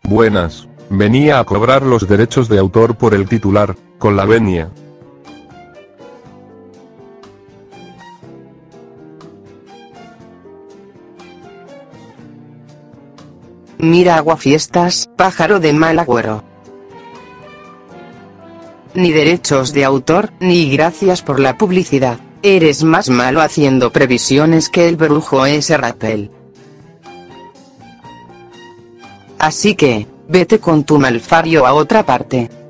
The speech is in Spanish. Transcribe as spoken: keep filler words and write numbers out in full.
Buenas, venía a cobrar los derechos de autor por el titular, con la venia. Mira aguafiestas, pájaro de mal agüero. Ni derechos de autor, ni gracias por la publicidad. Eres más malo haciendo previsiones que el brujo ese Rappel. Así que, vete con tu malfario a otra parte.